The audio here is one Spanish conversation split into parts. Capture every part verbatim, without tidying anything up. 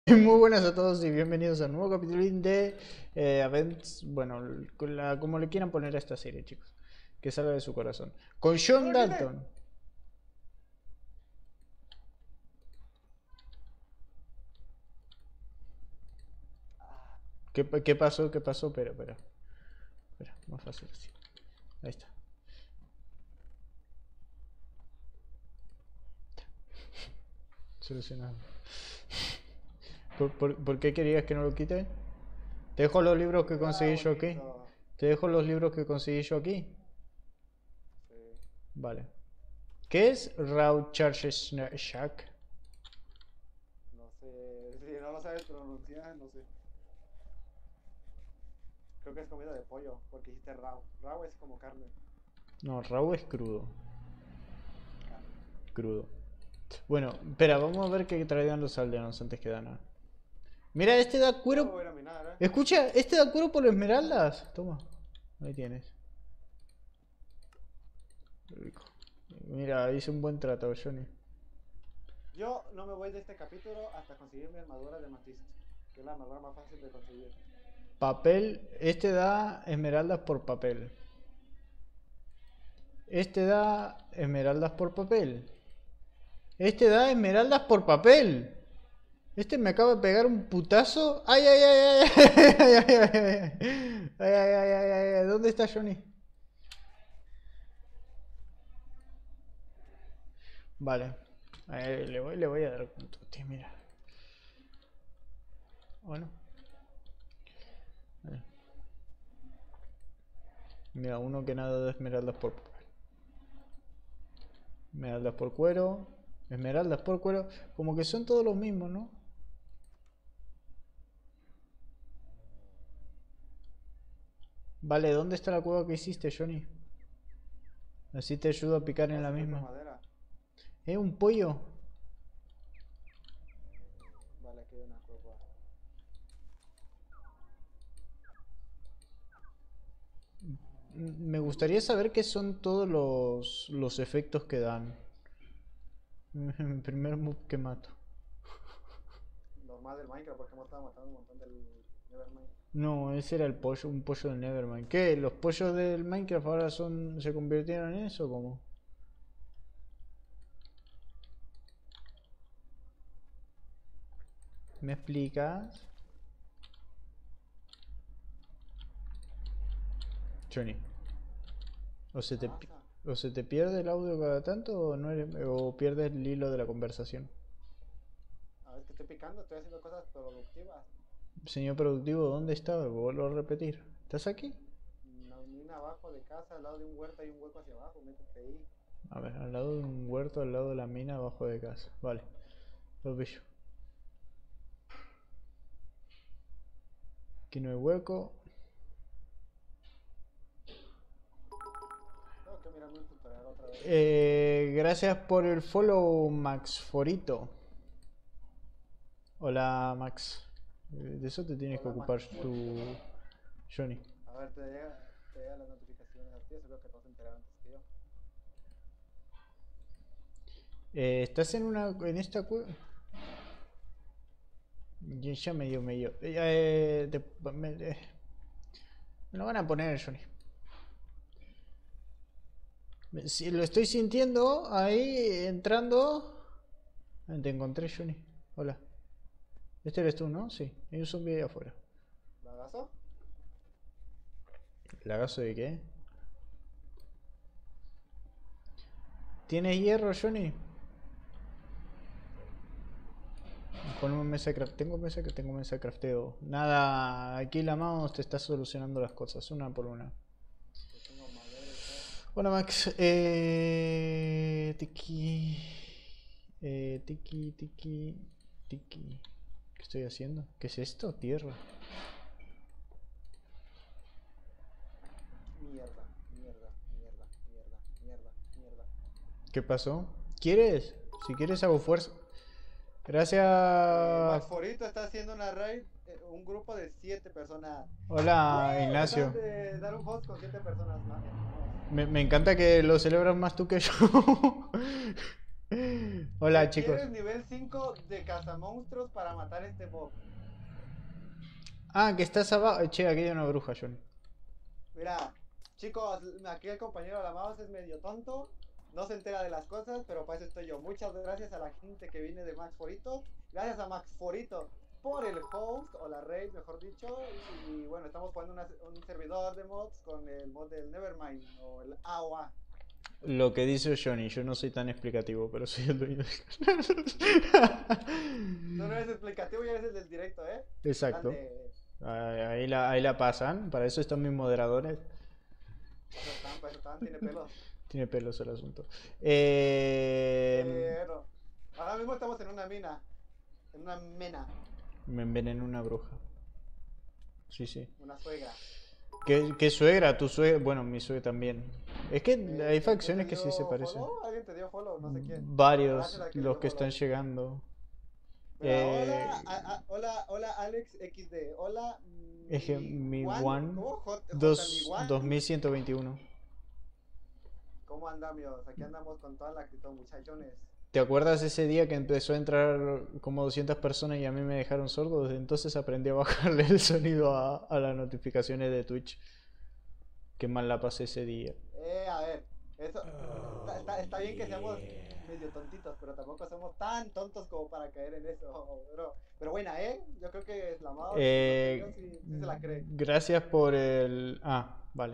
Muy buenas a todos y bienvenidos a un nuevo capítulo de eh, Events, bueno, la- como le quieran poner a esta serie, chicos, que salga de su corazón. Con John Dalton. ¿Qué, pa- qué pasó? ¿Qué pasó? Espera, espera. Espera, más fácil así. Ahí está. Solucionado. ¿Por, por, por qué querías que no lo quite? Te dejo los libros que conseguí yo aquí. Te dejo los libros que conseguí yo aquí. Sí. Vale. ¿Qué es Raw Charges Shack? No sé, si no lo sabes pronunciar, no sé. Creo que es comida de pollo, porque dijiste raw. Raw es como carne. No, Raw es crudo. Carne. Crudo. Bueno, espera, vamos a ver qué traían los aldeanos antes que nada. Mira, este da Yo cuero. voy a ir a minar, ¿eh? Escucha, este da cuero por esmeraldas. Toma, ahí tienes. Rico. Mira, hice un buen trato, Johnny. Yo no me voy de este capítulo hasta conseguir mi armadura de matista, que es la armadura más fácil de conseguir. Papel, este da esmeraldas por papel. Este da esmeraldas por papel. Este da esmeraldas por papel. Este me acaba de pegar un putazo. ¡Ay, ay, ay, ay! ¡Ay, ay, ay, ay! ¡Ay, ay, ay, ay, ay! ay. ¿Dónde está Johnny? Vale. A ver, le voy, le voy a dar punto. Tío, mira. Bueno. Vale. Mira, uno que nada de esmeraldas por papel. Esmeraldas por cuero. Esmeraldas por cuero. Como que son todos los mismos, ¿no? Vale, ¿dónde está la cueva que hiciste, Johnny? Así te ayudo a picar en No, la si fue por misma. madera. ¿Eh? ¿Un pollo? Vale, aquí hay una cueva. Me gustaría saber qué son todos los, los efectos que dan. El primer mob que mato. Normal del Minecraft, porque hemos estado matando un montón del Nevermind. No, ese era el pollo, un pollo del Nevermind. ¿Qué? ¿Los pollos del Minecraft ahora son, se convirtieron en eso o cómo? ¿Me explicas? Johnny, o se te, pi- Pasa. o se te pierde el audio cada tanto o, no eres- o pierdes el hilo de la conversación. A ver, que estoy picando, estoy haciendo cosas productivas. Señor productivo, ¿dónde está? Vuelvo a repetir. ¿Estás aquí? Una mina abajo de casa, al lado de un huerto hay un hueco hacia abajo, métete ahí. A ver, al lado de un huerto, al lado de la mina, abajo de casa. Vale, lo pillo. Aquí no hay hueco. Tengo que mirarme un tutorial otra vez. Eh, gracias por el follow, Max Forito. Hola, Max. Eh, De eso te tienes que Hola, ocupar Max. tú, Johnny. A ver, te llega, te llegan las notificaciones a ti, seguro que te vas a enterar antes que yo. Eh, ¿Estás en una en esta cueva? Ya ya me dio, me dio. Eh, eh, te- me, eh, me lo van a poner, Johnny. Me- Si lo estoy sintiendo ahí entrando. Ah, te encontré, Johnny. Hola. Este eres tú, ¿no? Sí. Hay un zombie ahí afuera. ¿Lagazo? ¿Lagazo de qué? ¿Tienes hierro, Johnny? Ponemos mesa de craft. Tengo mesa que tengo mesa de crafteo. Nada, aquí la mouse te está solucionando las cosas, una por una. Yo tengo madera y todo. Hola Max, eh, tiki, eh, tiki, tiki, tiki. ¿Qué estoy haciendo? ¿Qué es esto? Tierra. Mierda, mierda, mierda, mierda, mierda, mierda. ¿Qué pasó? ¿Quieres? Si quieres hago fuerza. Eh, Gracias. Max Forito está haciendo una raid, eh, un grupo de siete personas. Hola ¡Woo! Ignacio. Acaban de dar un host con siete personas más. Me, me encanta que lo celebras más tú que yo. Hola, chicos. Requieres nivel cinco de cazamonstruos para matar este mob. Ah, que estás abajo. Che, aquí hay una bruja, Johnny. Mira, chicos, aquí el compañero de la mouse es medio tonto. No se entera de las cosas, pero para eso estoy yo. Muchas gracias a la gente que viene de Max Forito. Gracias a Max Forito por el host, o la raid, mejor dicho. Y bueno, estamos jugando una, un servidor de mods con el mod del Nevermind, o el A O A. Lo que dice Johnny, yo no soy tan explicativo, pero soy el dueño del Tú no eres explicativo y eres el del directo, ¿eh? Exacto. Grande. Ahí la, ahí la pasan, para eso están mis moderadores. Eso están, pues están, tiene pelos. Tiene pelos el asunto. Eh... Pero ahora mismo estamos en una mina. En una mena. Me envenenó una bruja. Sí, sí. Una suegra. ¿Qué, qué suegra? Tu suegra. Bueno, mi suegra también. Es que Eh, hay facciones que ¿te sí se dio parecen. follow? ¿Alguien te dio follow? No sé quién. Varios, Gracias a quien le los dio que están follow. llegando. Mira, Eh, hola, a- a- hola, hola Alex equis de. Hola, es que mi Juan. one ¿Cómo? J, J, mi dos- Juan. dos mil ciento veintiuno. ¿Cómo andamos? Aquí andamos con toda la actitud, muchachones. ¿Te acuerdas ese día que empezó a entrar como doscientas personas y a mí me dejaron sordo? Desde entonces aprendí a bajarle el sonido a, a las notificaciones de Twitch. Qué mal la pasé ese día. Eh, a ver, eso. Está, está, está bien que seamos medio tontitos, pero tampoco somos tan tontos como para caer en eso, bro. Pero buena, ¿eh? Yo creo que es la más. Eh, Sí, sí se la cree. gracias por el... Ah, vale.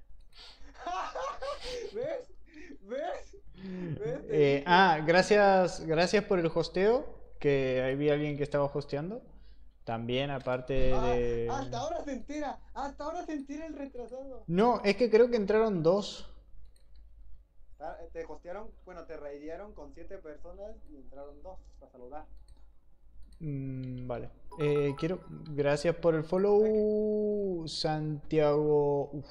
¿Ves? ¿Ves? ¿Ves? Te Eh, dije. ah, gracias, gracias por el hosteo, que ahí vi a alguien que estaba hosteando. También, aparte Ah, de... hasta ahora se entera, hasta ahora se entera el retrasado. No, es que creo que entraron dos. Ah, Te hostearon, bueno, te raidearon con siete personas y entraron dos para saludar. Mm, vale. Eh, quiero... Gracias por el follow, Santiago... Uf.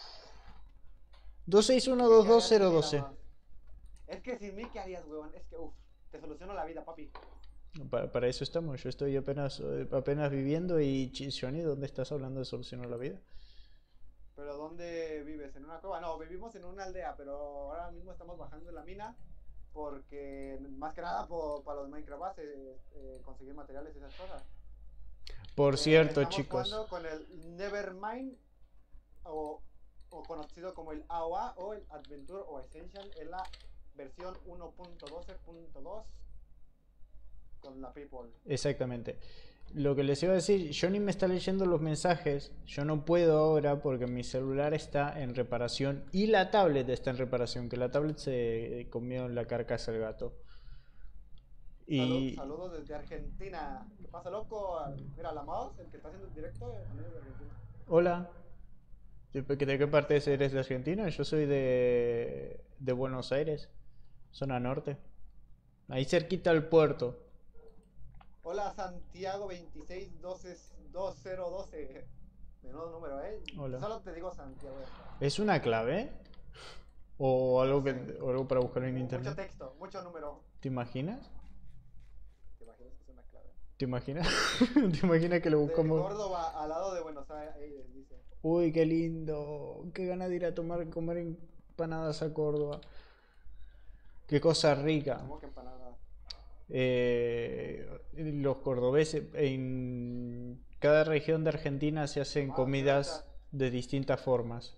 dos seis uno dos dos cero uno dos. Es que sin mí, ¿qué harías, huevón? Es que, uff, te soluciono la vida, papi. Para, para eso estamos. Yo estoy apenas, eh, apenas viviendo y Ch- Johnny, ¿dónde estás hablando de solucionar la vida? Pero ¿dónde vives? ¿En una cueva? No, vivimos en una aldea, pero ahora mismo estamos bajando en la mina porque, más que nada, por, para los Minecraft bases, eh, conseguir materiales y esas cosas. Por Eh, cierto, estamos chicos. jugando con el Nevermind, o, o conocido como el A O A o el Adventure o Essential, en la versión uno punto doce punto dos con la People. Exactamente. Lo que les iba a decir, Johnny me está leyendo los mensajes. Yo no puedo ahora porque mi celular está en reparación y la tablet está en reparación, que la tablet se comió en la carcasa el gato. Salud, Y... saludos desde Argentina. ¿Qué pasa, loco? Mira, la mouse, el que está haciendo el directo, eh, también es de Argentina. Hola. ¿De de qué parte eres de Argentina? Yo soy de, de Buenos Aires, zona norte. Ahí cerquita al puerto. Hola, Santiago veintiséis doce dos cero doce. Menudo número, ¿eh? Hola. Solo te digo Santiago. ya está. ¿Es una clave? ¿O algo, No que, sé. o algo para buscar en Mu- Mucho internet? texto, mucho número. ¿Te imaginas? ¿Te imaginas que es una clave? ¿Te imaginas? ¿Te imaginas que lo De buscamos? Córdoba al lado de Buenos Aires, dice. Uy, qué lindo. Qué ganas de ir a tomar, comer empanadas a Córdoba. Qué cosa rica. ¿Cómo que empanada? Eh, los cordobeses, en cada región de Argentina se hacen Ah, comidas cerveza. de distintas formas.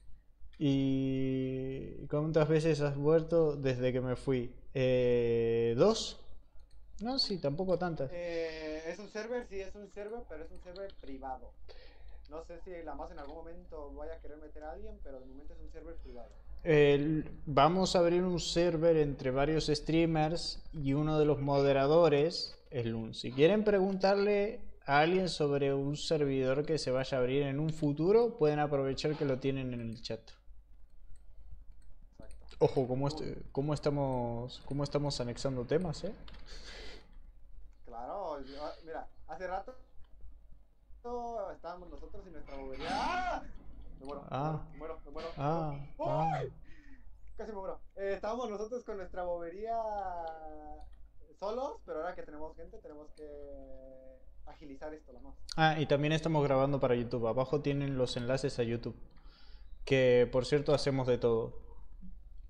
¿Y cuántas veces has vuelto desde que me fui? Eh, ¿dos? No, sí, tampoco tantas. Eh, es un server, sí, es un server, pero es un server privado. No sé si la más en algún momento vaya a querer meter a alguien, pero de momento es un server privado. El- vamos a abrir un server entre varios streamers y uno de los moderadores es Lun. Si quieren preguntarle a alguien sobre un servidor que se vaya a abrir en un futuro, pueden aprovechar que lo tienen en el chat. Exacto. Ojo, cómo, est- cómo estamos, cómo estamos anexando temas, ¿eh? Claro, yo- ah, mira, hace rato estábamos nosotros y nuestra bobería. ¡Ah! Me muero, Ah. me muero, me muero, me Ah, muero. ah. ¡Ay! Casi me muero. Eh, estábamos nosotros con nuestra bobería solos, pero ahora que tenemos gente, tenemos que agilizar esto lo más. Ah, y también estamos grabando para YouTube. Abajo tienen los enlaces a YouTube. Que por cierto hacemos de todo.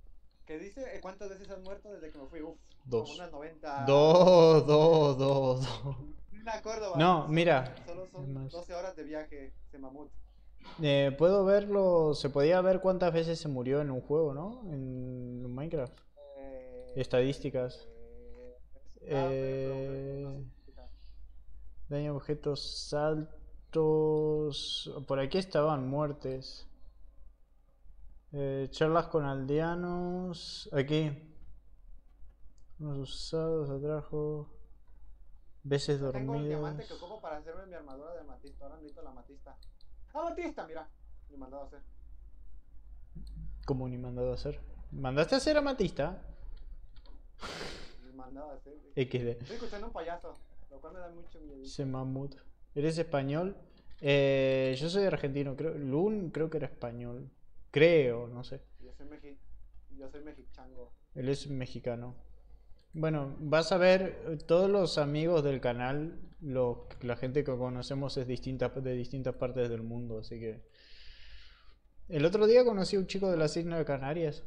¿Qué dice? Eh, ¿Cuántas veces has muerto desde que me fui? Uf, como Dos. unas noventa. Dos, dos, dos, dos. No me acuerdo, va. No, Solo, mira. solo Es son más. doce horas de viaje de mamut. Eh, puedo verlo. Se podía ver cuántas veces se murió en un juego, ¿no? En Minecraft. Estadísticas. Eh, a ver, pero creo que no Eh, sé explicar. daño a objetos, saltos. Por aquí estaban muertes. Eh, charlas con aldeanos. Aquí. Unos usados, atrajo. Veces Ya tengo el diamante que dormidos. ocupo para hacerme mi armadura de amatista. Ahora necesito la amatista. ¡Amatista! Mira, me mandado a hacer. Como ni mandado a hacer. ¿Mandaste a hacer amatista? Me mandado a hacer. güey. equis de. Estoy escuchando un payaso, lo cual me da mucho miedo. Ese mamut. ¿Eres español? Eh, yo soy argentino, creo. Lun creo que era español. Creo, no sé. Yo soy mexi... Yo soy mexichango. Él es mexicano. Bueno, vas a ver, eh, todos los amigos del canal, lo- la gente que conocemos es distinta, de distintas partes del mundo, así que... El otro día conocí a un chico de las Islas Canarias.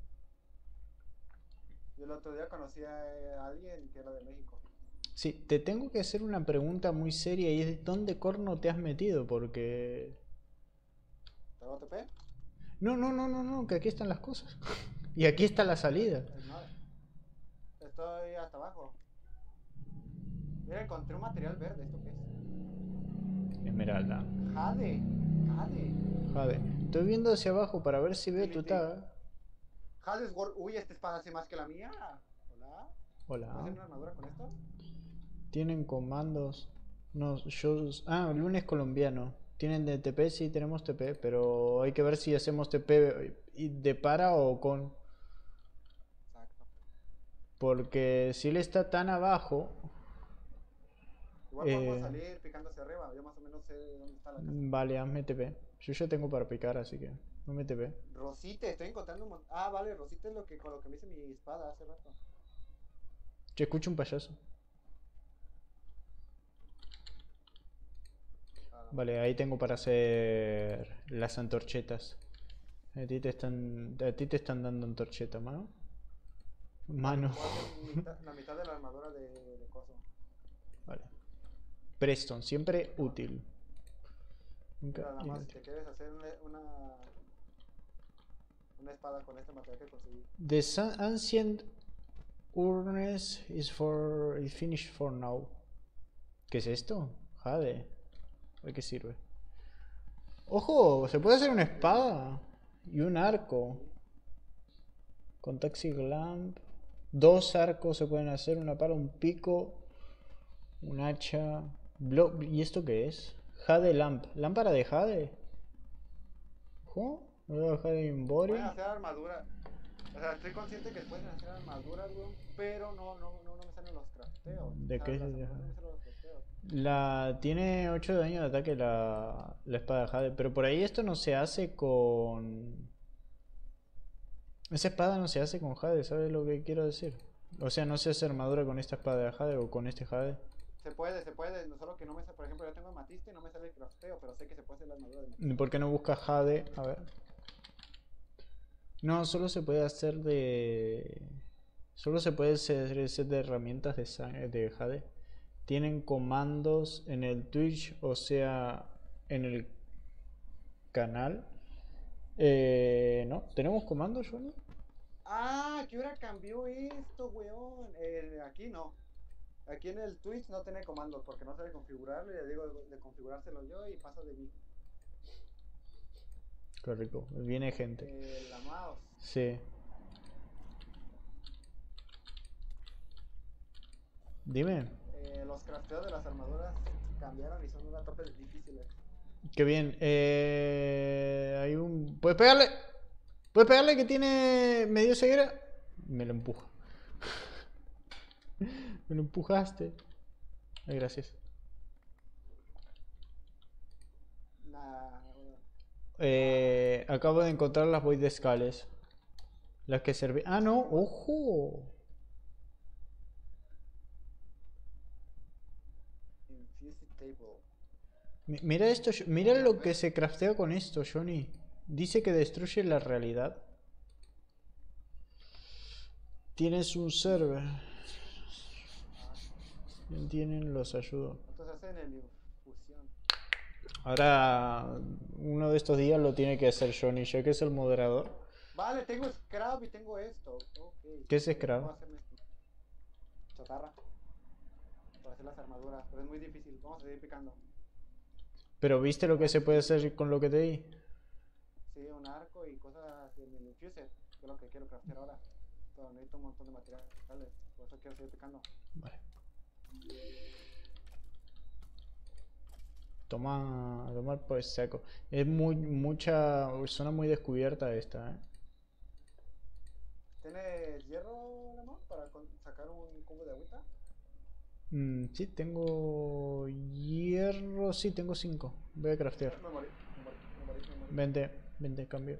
Yo el otro día conocí a alguien que era de México. Sí, te tengo que hacer una pregunta muy seria y es ¿dónde corno te has metido? Porque... ¿Te hago T P? No, no, no, no, no, que aquí están las cosas. Y aquí está la salida. Eh, No, estoy hasta abajo. Mira, encontré un material verde. ¿Esto qué es? Esmeralda. Jade. Jade. Jade. Estoy viendo hacia abajo para ver si veo tu Utility. tag. Jade Sword. Uy, esta espada hace más que la mía. Hola. ¿Puedo hacer Hola. una armadura con esto? Tienen comandos. No, yo... Ah, lunes colombiano. ¿Tienen de T P? Sí, tenemos T P, pero hay que ver si hacemos T P y- de para o con. Exacto. Porque si él está tan abajo... Igual podemos eh, salir picando hacia arriba. Yo más o menos sé dónde está la casa. Vale, hazme T P. Yo ya tengo para picar, así que hazme T P. Rosite, estoy encontrando un montón. Ah, vale, Rosite es lo que, con lo que me hice mi espada hace rato. Yo escucho un payaso. Ah, no. Vale, ahí tengo para hacer las antorchetas. A ti te están, a ti te están dando antorcheta, mano. Vale, Mano. puedo hacer mitad- la mitad de la armadura de, de coso. Vale. Preston, siempre útil. Nunca Mira, nada más, si inútil. te quieres hacer una, una, una espada con este material que conseguí. The sun- ancient urnes is for is finished for now. ¿Qué es esto? Jade. ¿De qué sirve? ¡Ojo! Se puede hacer una espada y un arco. Sí. Con Taxi Lamp. Dos arcos se pueden hacer, una para un pico, un hacha. Blo- ¿Y esto qué es? Jade Lamp. ¿Lámpara de Jade? ¿Ojo? Voy a bajar el Inbody. Pueden hacer armadura. O sea, estoy consciente que pueden hacer armaduras, weón, pero no, no, no, no me salen los crafteos. ¿De O sea, qué es las esa? armaduras no me salen los crafteos. La tiene ocho de daño de ataque la, la espada de Jade. Pero por ahí esto no se hace con... Esa espada no se hace con Jade, ¿sabes lo que quiero decir? O sea, no se hace armadura con esta espada de Jade o con este Jade. Se puede, se puede, no solo que no me sale, por ejemplo, yo tengo amatista y no me sale el crafteo, pero sé que se puede hacer la armadura de amatista. ¿Por qué no busca Jade? A ver. No, solo se puede hacer de... Solo se puede hacer el set de herramientas de, sang- de Jade. Tienen comandos en el Twitch, o sea, en el canal. Eh, no, ¿tenemos comandos, Johnny? Ah, ¿qué hora cambió esto, weón? Eh, aquí no. Aquí en el Twitch no tiene comandos porque no sabe configurarlo y le digo de, de configurárselo yo y pasa de mí. Qué rico, viene gente. Eh, la mouse. Sí. Dime. Eh, los crafteos de las armaduras cambiaron y son una tope difíciles. Qué bien. Eh, hay un... ¿Puedes pegarle? ¿Puedes pegarle que tiene medio ceguera? Me lo empuja. Me lo empujaste. Ay, gracias. Nah, bueno. Eh, acabo de encontrar las Void Scales. Las que servían... Ah, no, ojo. Infused table. Mi- Mira esto, Jo- mira lo que se craftea con esto, Johnny. Dice que destruye la realidad. Tienes un server. Bien tienen, los ayudo. Entonces hacen el infusión. Ahora, uno de estos días lo tiene que hacer Johnny, ya que es el moderador. Vale, tengo scrap y tengo esto. Ok. ¿Qué es Puedo scrap? hacerme esto. Chatarra. Para hacer las armaduras, pero es muy difícil. Vamos a seguir picando. Pero ¿viste lo que se puede hacer con lo que te di? Sí, un arco y cosas en el infuser, que es lo que quiero craftear ahora. Pero necesito un montón de materiales, por eso quiero seguir picando. Vale. Toma, toma pues saco. Es muy, mucha, zona muy descubierta esta, ¿eh? ¿Tienes hierro, Lemon, para con- sacar un cubo de agüita? Mm, sí, tengo hierro, sí, tengo cinco. Voy a craftear. Me morí, me morí, me morí, me morí. Vente, vente, cambio.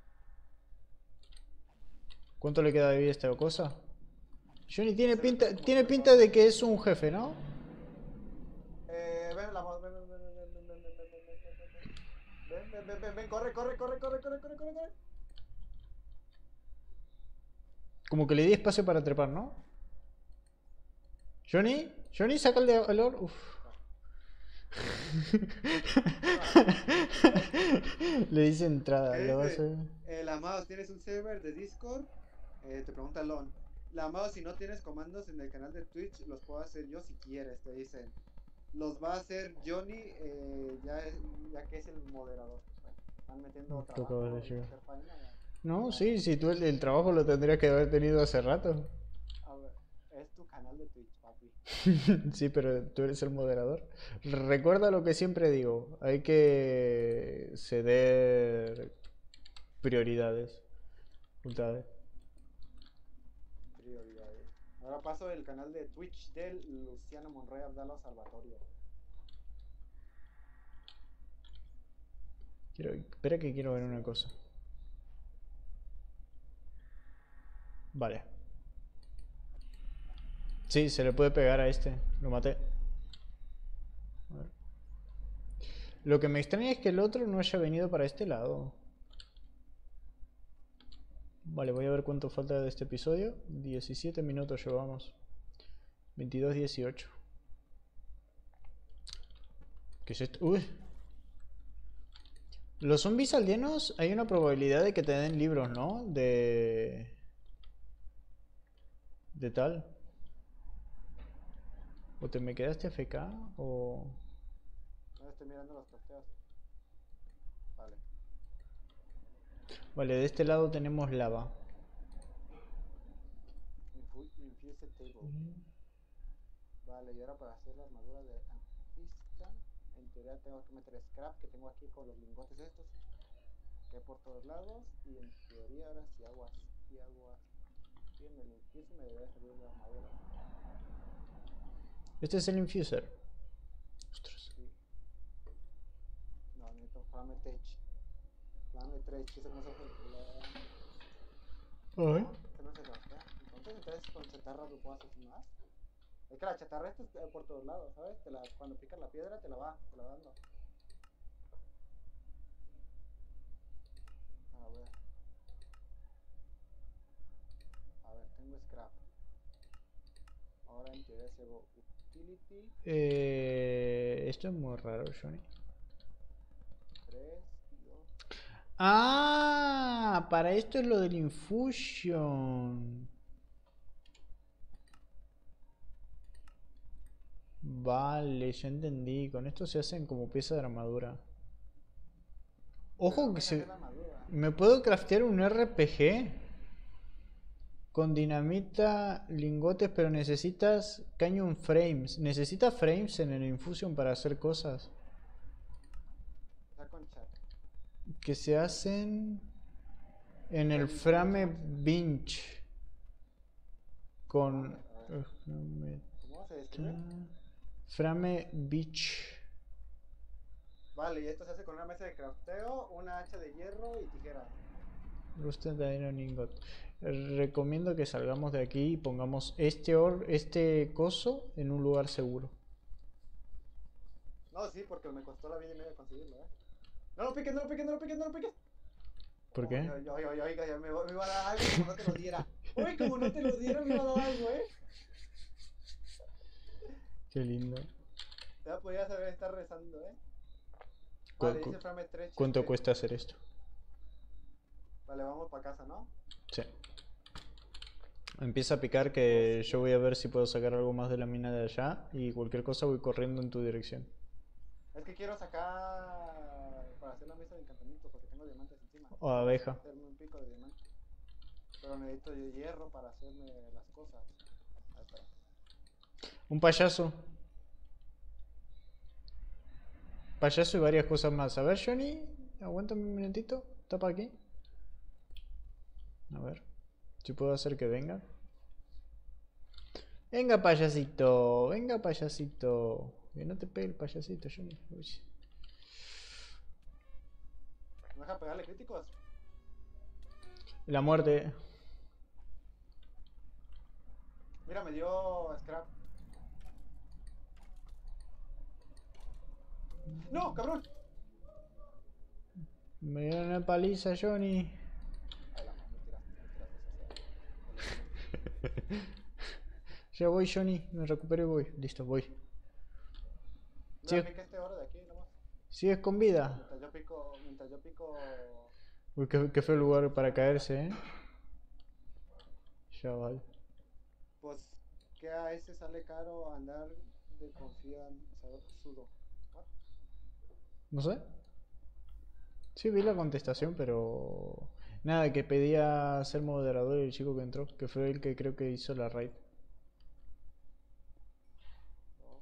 ¿Cuánto le queda de vida a esta cosa? Johnny tiene pinta, tiene pinta de que es un jefe, ¿no? Eh, ven, la ven, ven, ven, ven, ven, ven, ven, ven, ven, ven, ven, ven, ven, ven, ven, ven, ven, corre, corre, corre, corre, corre, corre, corre, corre. Como que le di espacio para trepar, ¿no? Johnny, Johnny, saca el de el oro. Uf. Le dice entrada, ¿Qué lo va a dice? hacer. Eh, la mouse, ¿tienes un server de Discord? Eh, te pregunta Lon. La mouse, si no tienes comandos en el canal de Twitch, los puedo hacer yo si quieres, te dicen. Los va a hacer Johnny, eh, ya, es- ya que es el moderador. Bueno, están metiendo Tú trabajo acabas de y llegar. hacer faena. No, Ya. sí, si tú el, el trabajo lo tendrías que haber tenido hace rato. A ver, es tu canal de Twitch, papi. Sí, pero tú eres el moderador. Recuerda lo que siempre digo, hay que ceder prioridades. Puntades. Prioridades. Ahora paso el canal de Twitch del Luciano Monroy Abdalo Salvatorio. Quiero, espera que quiero ver una cosa. Vale. Sí, se le puede pegar a este. Lo maté. A ver. Lo que me extraña es que el otro no haya venido para este lado. Vale, voy a ver cuánto falta de este episodio. diecisiete minutos llevamos. veintidós dieciocho. ¿Qué es esto? Uy. Los zombies aldeanos hay una probabilidad de que te den libros, ¿no? De... De tal. ¿O te me quedaste A F K o...? No estoy mirando los crafteos. Vale. Vale, de este lado tenemos lava. Infu- Infuse table. Vale, y ahora para hacer la armadura de artista, en teoría tengo que meter scrap que tengo aquí con los lingotes estos, que hay por todos lados, y en teoría ahora si hago así, hago así en el infuse me debería servir la armadura. Este es el infuser. Ostras. Sí. No, necesito flame tech. Flame tech, eso no se puede. Ay. Este no se craftea. Entonces, entonces con chatarra lo puedo hacer sin más. Es que la chatarra esta está por todos lados, ¿sabes? Te la, cuando picas la piedra te la va, te la va dando. A ver. A ver, tengo scrap. Ahora en teoría si hago utility, Eh, esto es muy raro, Johnny. tres, dos. Ah, para esto es lo del infusion. Vale, ya entendí. Con esto se hacen como pieza de armadura. Ojo que se... ¿Me puedo craftear un R P G? Con dinamita, lingotes, pero necesitas canyon frames. ¿Necesitas frames en el infusion para hacer cosas? Está con chat. Que se hacen en el frame bench. Con... ¿Cómo se describe? Frame beach. Vale, y esto se hace con una mesa de crafteo, una hacha de hierro y tijeras. Rusted Iron Ingot. Recomiendo que salgamos de aquí y pongamos este or, este coso en un lugar seguro. No, sí, porque me costó la vida y media conseguirlo, ¿eh? No lo piques, no lo piques, no lo piques, no lo piques. ¿Por qué? Oiga, oiga, oiga, oiga, ya me, me iba a dar algo como no te lo diera. Uy, como no te lo dieron, me iba a dar algo, ¿eh? Qué lindo. Ya podías haber estar rezando, ¿eh? Cu- Vale, cu- dice Frame Stretch. ¿Cuánto Este. cuesta hacer esto? Vale, vamos para casa, ¿no? Sí. Empieza a picar Dos, que yo voy a ver si puedo sacar algo más de la mina de allá y cualquier cosa voy corriendo en tu dirección. Es que quiero sacar para hacer la mesa de encantamiento porque tengo diamantes encima. O Quiero abeja. hacerme un pico de diamante. Pero necesito de hierro para hacerme las cosas. A ver, espera. Un payaso. Payaso y varias cosas más. A ver, Johnny, aguántame un minutito. Tapa aquí. A ver. Si puedo hacer que venga. Venga, payasito. Venga, payasito. Que no te pegue el payasito, Johnny. Uy. ¿Me deja pegarle críticos? La muerte. Mira, me dio scrap. ¡No, cabrón! Me dieron una paliza, Johnny. Ay, la madre, me tiraste, me tiraste esa. Ya voy, Johnny. Me recupero y voy. Listo, voy. Mira, Sí. pica este oro de aquí nomás. ¿Sigues con vida? Mientras yo pico, mientras yo pico... Uy, qué, qué feo lugar para caerse, eh. Ya vale. Pues, que a ese sale caro andar de confianza sudo. ¿What? No sé. Sí, vi la contestación, pero... Nada, que pedía ser moderador el chico que entró, que fue el que creo que hizo la raid. No.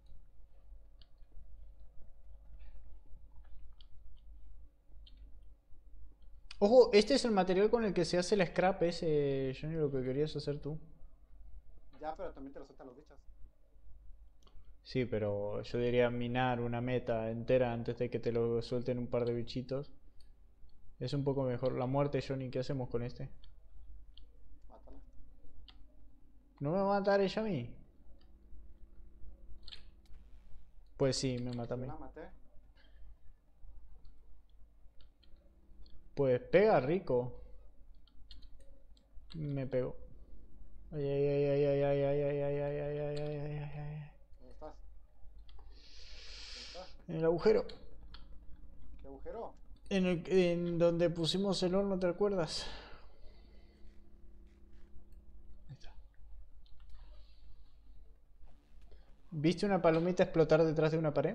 Ojo, este es el material con el que se hace el scrap ese, Johnny, lo que querías hacer tú. Ya, pero también te lo sueltan los bichos. Sí, pero yo diría minar una meta entera antes de que te lo suelten un par de bichitos. Es un poco mejor. La muerte, Johnny, ¿qué hacemos con este? Mátala. ¿No me va a matar ella a mí? Pues sí, me mata a Yo mí. la maté. Pues pega rico. Me pegó. Ay, ay, ay, ay, ay, ay, ay, ay, ay, ay, ay, ay, ay, ay, ay, ay. ¿Dónde estás? ¿Dónde estás? En el agujero. ¿Qué agujero? En el, en donde pusimos el horno, ¿te acuerdas? Ahí está. ¿Viste una palomita explotar detrás de una pared?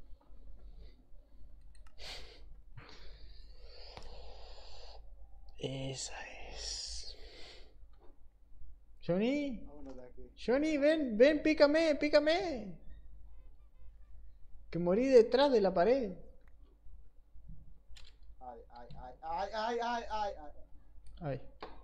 Esa es. Johnny, Vámonos de aquí. Johnny, ven, ven, pícame, pícame. Que morí detrás de la pared. Ay, ay, ay, ay, ay, ay, ay, ay. Ay.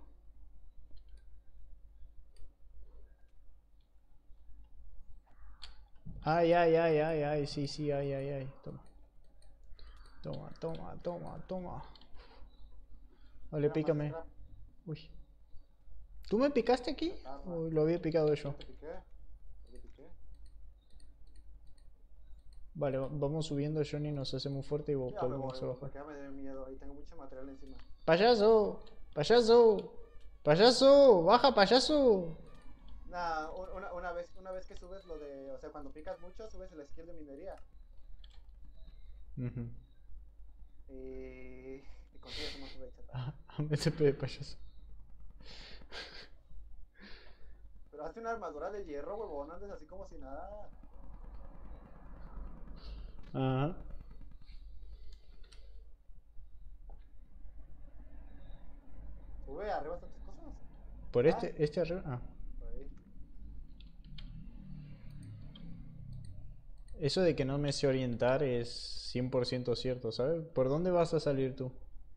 Ay, ay, ay, ay, ay, sí, sí, ay, ay, ay. Toma. Toma, toma, toma, toma. Vale, Mira, más pícame. scrap. Uy. ¿Tú me picaste aquí? Chatarra. ¿O lo había picado yo? ¿Yo te piqué? ¿Yo te piqué? Vale, va- vamos subiendo, Johnny, nos hacemos fuerte y vo- Ya me voy, volvemos a güey, bajar. porque ya me dio miedo. Ahí tengo mucho material encima. ¡Payaso! ¡Payaso! ¡Payaso! ¡Baja, payaso! Nah, u- una, una vez, una vez que subes lo de, o sea, cuando picas mucho, subes el skill de minería. Ujú. Y, y consigues un monstruo de chatarra. M S P de payaso. Pero hazte una armadura de hierro, huevón, no andes así como si nada. Ajá. Sube arriba estas cosas. ¿Por Ah, este, este arriba? Ah. por ahí. Eso de que no me sé orientar es cien por ciento cierto, ¿sabes? ¿Por dónde vas a salir tú?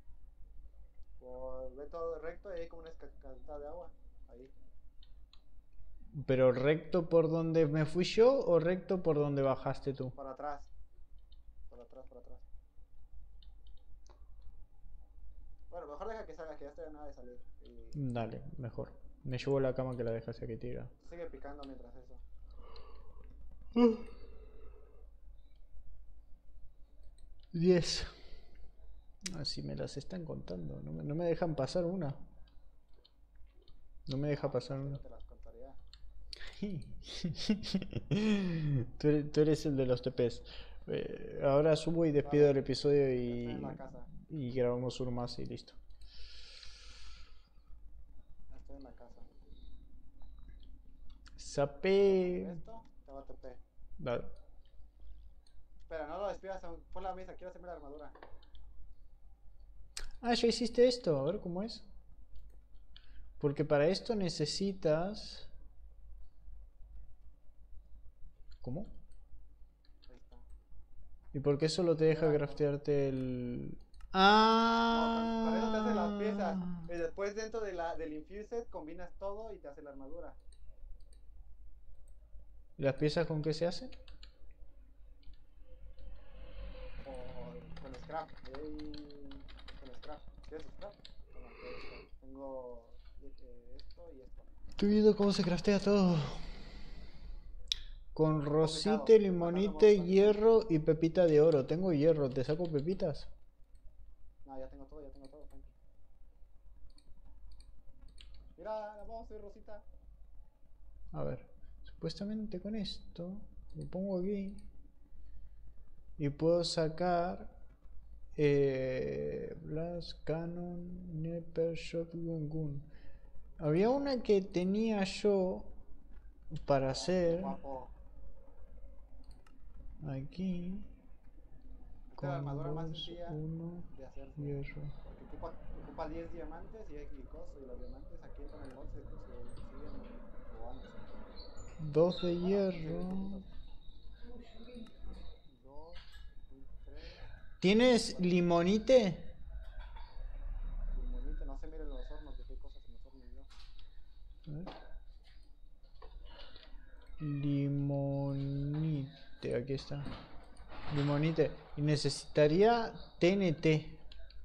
Por, ve todo recto y hay como una escalita de agua. Ahí. ¿Pero recto por donde me fui yo o recto por donde bajaste tú? Para atrás. Para atrás, para atrás. Bueno, mejor deja que salga, que ya estoy a nada de salir. Y Dale, mejor. Me llevo la cama que la dejaste aquí tira. tú sigue picando mientras eso. diez. Así me las están contando. No me, no me dejan pasar una. No me deja No, pasar no uno. te las contaría. Tú eres, tú eres el de los T Ps. Eh, ahora subo y despido Vale, el episodio ya estoy en la y, casa. y grabamos uno más y listo. Ya estoy en la casa. Voy a Sapé. poner esto, te va a T P. Dale. Espera, no lo despidas aún. Pon la mesa, quiero hacerme la armadura. Ah, ya hiciste esto. A ver cómo es. Porque para esto necesitas... ¿Cómo? Ahí está. ¿Y por qué solo te deja Mira, craftearte el...? no, con, con eso te hace las piezas. Ah. Y después dentro de la, del Infused combinas todo y te hace la armadura. ¿Las piezas con qué se hacen? O con scrap. Ey, con scrap. ¿Quieres scrap? Toma, ¿quieres scrap? Tengo eh, esto y esto. Estoy viendo cómo se craftea todo. Con Complicado. rosite, Estoy pasando limonite, modo hierro y pepita de oro. Tengo hierro, ¿te saco pepitas? No, ya tengo todo, ya tengo todo, tranqui. Mira, vamos, soy Rosita. A ver, supuestamente con esto lo pongo aquí y puedo sacar eh, Blast, Cannon, Sniper, Shotgun, Gun. Había una que tenía yo para hacer Guapo. aquí Esta es la con armadura más dos, sencilla uno, de hacerse. hierro. Porque ocupa, ocupa diez diamantes y y coso. Y los diamantes aquí con el mod se, se consiguen robando. Dos de Bueno, hierro. consiguen dos, tres. ¿Tienes limonite? Limonite, no se miren los hornos, que hay cosas en los hornos yo. A ver. Limonite, aquí está. Limonite. Y necesitaría T N T.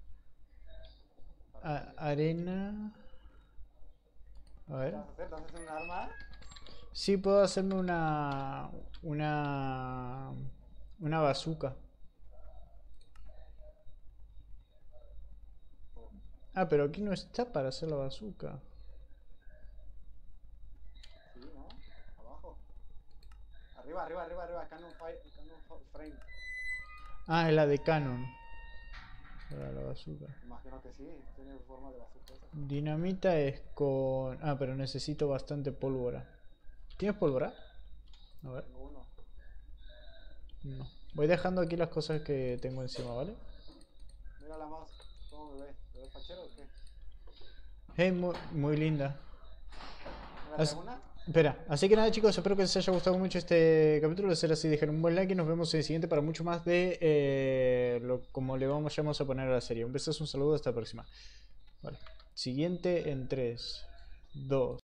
A- arena. A ¿Qué ver. vas a hacer? ¿Te vas a hacer un arma? Sí, puedo hacerme una. Una. Una bazooka. Oh, Ah, pero aquí no está para hacer la bazooka. sí, ¿no? Abajo. Arriba, arriba, arriba, arriba. Canon, fire, canon frame. Ah, es la de Canon. Para la bazooka. Imagino que sí. Tiene forma de bazooka esa. Dinamita es con... Ah, pero necesito bastante pólvora. ¿Tienes pólvora? A ver. Tengo uno. No. Voy dejando aquí las cosas que tengo encima, ¿vale? Mira la mouse. ¿Cómo me ve? ¿Me ve fachero o qué? Hey, muy, muy linda. Mira, As- ¿te una? Espera, así que nada chicos, espero que les haya gustado mucho este capítulo. De ser así, dejen un buen like y nos vemos en el siguiente para mucho más de eh, lo, como le vamos, ya vamos a poner a la serie. Un beso, un saludo, hasta la próxima. Vale. Siguiente en tres, dos.